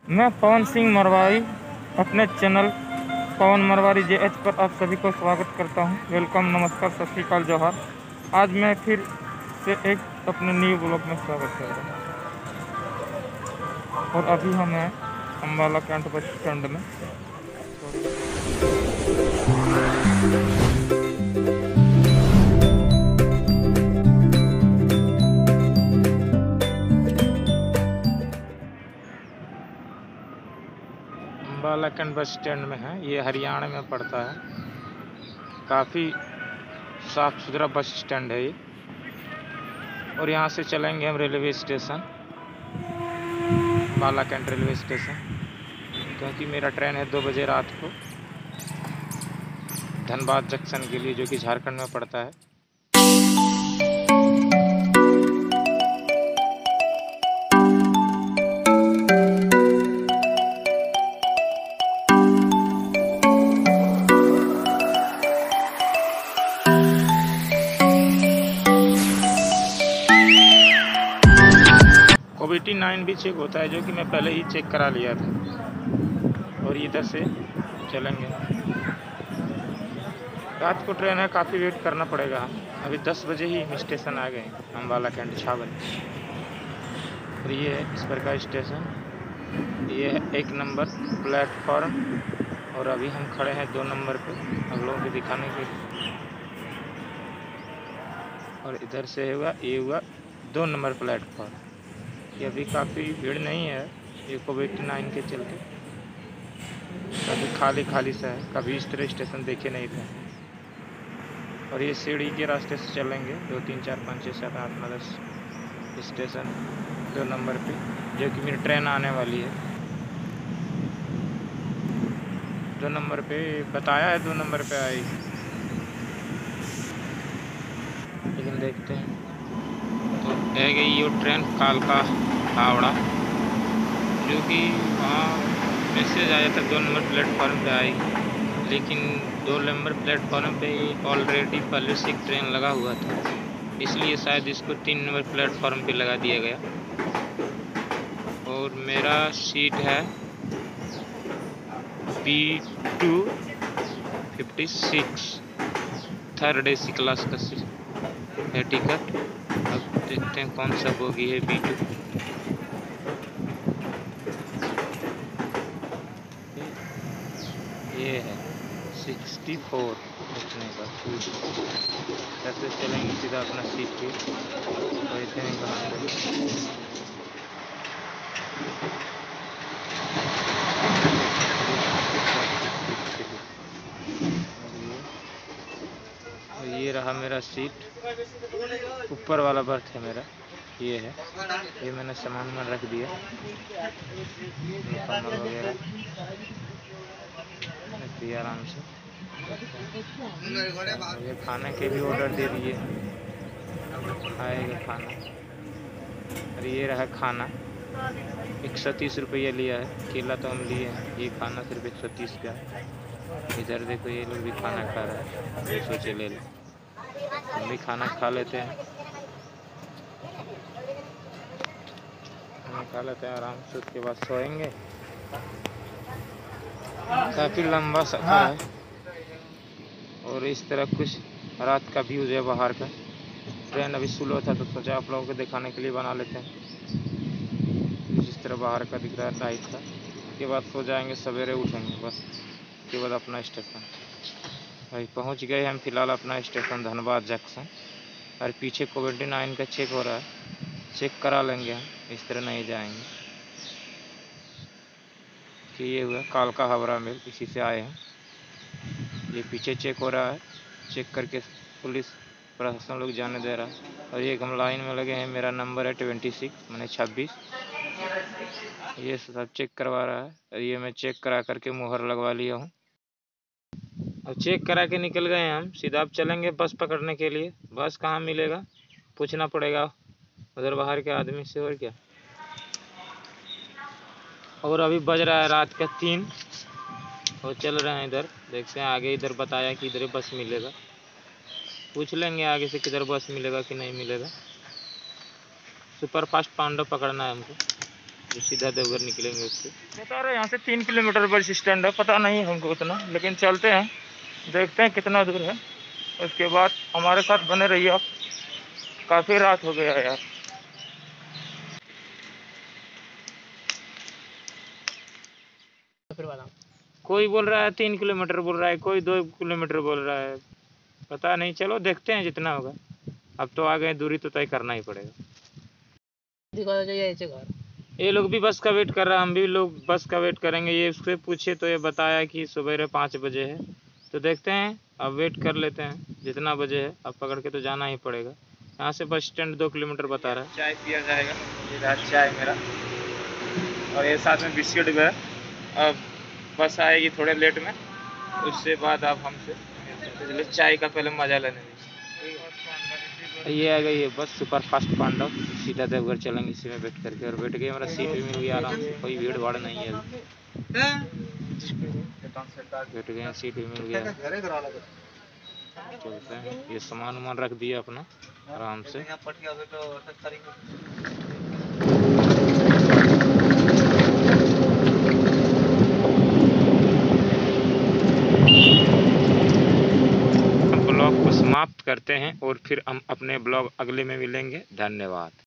मैं पवन सिंह मरवारी अपने चैनल पवन मरवारी जेएच पर आप सभी को स्वागत करता हूं। वेलकम, नमस्कार, सत श्री अकाल, जोहार। आज मैं फिर से एक अपने न्यू ब्लॉग में स्वागत कर रहा हूं और अभी हम हैं अम्बाला कैंट बस स्टैंड में। अम्बाला कैंट बस स्टैंड में है, ये हरियाणा में पड़ता है। काफ़ी साफ सुथरा बस स्टैंड है ये। और यहाँ से चलेंगे हम railway station, Ambala cantt railway station, क्योंकि मेरा ट्रेन है 2 बजे रात को धनबाद जंक्शन के लिए, जो कि झारखंड में पड़ता है। कोविड-19 भी चेक होता है, जो कि मैं पहले ही चेक करा लिया था। और इधर से चलेंगे। रात को ट्रेन है, काफ़ी वेट करना पड़ेगा। अभी 10 बजे ही स्टेशन आ गए अम्बाला कैंट छावनी। और ये है इस पर का स्टेशन, ये है 1 नंबर प्लेटफॉर्म। और अभी हम खड़े हैं 2 नंबर पे आप लोगों को दिखाने के लिए। और इधर से ये हुआ 2 नंबर प्लेटफॉर्म। ये अभी काफ़ी भीड़ नहीं है, ये कोविड-19 के चलते काफ़ी खाली सा है। कभी इस तरह स्टेशन देखे नहीं थे। और ये सीढ़ी के रास्ते से चलेंगे 2 3 4 5 6 7 8 9 10 स्टेशन 2 नंबर पे, जो कि मेरी ट्रेन आने वाली है। 2 नंबर पे बताया है, 2 नंबर पे आई, लेकिन देखते हैं। तो है गई ये ट्रेन कालका हावड़ा, जो कि वहाँ मैसेज आया था 2 नंबर प्लेटफॉर्म पे आई, लेकिन 2 नंबर प्लेटफॉर्म पे ऑलरेडी पहले से एक ट्रेन लगा हुआ था, इसलिए शायद इसको 3 नंबर प्लेटफॉर्म पे लगा दिया गया। और मेरा सीट है B256, थर्ड AC क्लास का है टिकट। अब देखते हैं कौन सा बोगी है B2। ये है 64 उठने का। ऐसे चलेंगे सीधा अपना सीट पे, वैसे नहीं कहाँ और ये रहा मेरा सीट, ऊपर वाला बर्थ है मेरा। ये है, ये मैंने सामान में रख दिया, कम्बल वगैरह रख दिया आराम से। ये खाने के भी ऑर्डर दे दिए, आएगा खाना। और ये रहा खाना, 130 रुपया लिया है। केला तो हम लिए हैं, ये खाना सिर्फ 130 का है। इधर देखो, ये लोग भी खाना खा रहा है, ये सोचे ले लो, हम भी खाना खा लेते हैं। खा लेते हैं आराम से, उसके बाद सोएंगे। काफ़ी लंबा सफ़र है। और इस तरह कुछ रात का व्यूज है बाहर का। ट्रेन अभी स्लो था, तो सोचा आप लोगों को दिखाने के लिए बना लेते हैं। जिस तरह बाहर का दिख रहा है नाइट का। उसके बाद सो जाएंगे, सवेरे उठेंगे बस। उसके बाद अपना स्टेशन भाई पहुंच गए हम फिलहाल अपना स्टेशन धनबाद जंक्शन। और पीछे कोविड-19 का चेक हो रहा है, चेक करा लेंगे हम, इस तरह नहीं जाएंगे। कि ये हुआ कालका हावड़ा मिल, इसी से आए हैं। ये पीछे चेक हो रहा है, चेक करके पुलिस प्रशासन लोग जाने दे रहा है। और ये हम लाइन में लगे हैं, मेरा नंबर है 26 मैंने 26। ये सब चेक करवा रहा है, और ये मैं चेक करा करके मुहर लगवा लिया हूँ। और चेक करा के निकल गए हम, सीधा अब चलेंगे बस पकड़ने के लिए। बस कहाँ मिलेगा पूछना पड़ेगा उधर बाहर के आदमी से, और क्या। और अभी बज रहा है रात का 3 और चल रहे हैं इधर, देखते हैं आगे। इधर बताया कि इधर बस मिलेगा, पूछ लेंगे आगे से किधर बस मिलेगा कि नहीं मिलेगा। सुपर फास्ट पांडव पकड़ना है हमको, तो सीधा देवघर निकलेंगे उससे। बता रहे यहाँ से 3 किलोमीटर बस स्टैंड है, पता नहीं हमको उतना, लेकिन चलते हैं देखते हैं कितना दूर है। उसके बाद हमारे साथ बने रहिए आप, काफ़ी रात हो गया है यार। कोई बोल रहा है 3 किलोमीटर बोल रहा है, कोई 2 किलोमीटर बोल रहा है, पता नहीं। चलो देखते हैं जितना होगा। अब तो आ गए, दूरी तो तय करना ही पड़ेगा। ये लोग भी बस का वेट कर रहा है, हम भी लोग बस का वेट करेंगे। ये उससे पूछे तो ये बताया कि सवेरे 5 बजे है, तो देखते हैं अब वेट कर लेते हैं जितना बजे है। अब पकड़ के तो जाना ही पड़ेगा। यहाँ से बस स्टैंड 2 किलोमीटर बता रहा है। चाय पिया जाएगा, ये रहा चाय मेरा, और ये साथ में बिस्किट भी है। अब बस आएगी थोड़े लेट में, उससे बाद आप हमसे चाय का पहले मजा लेने दीजिए। ये आ गई है बस सुपर फास्ट पांडव, सीधा देवघर चलेंगे इसी में बैठ करके। और बैठ गए, मेरा सीट भी मिल गया आराम से, कोई भीड़ भाड़ नहीं है अभी। बैठ गए, सीट भी मिल गया। चलते हैं, ये सामान वामान रख दिया अपना आराम से। ब्लॉग को समाप्त करते हैं और फिर हम अपने ब्लॉग अगले में मिलेंगे। धन्यवाद।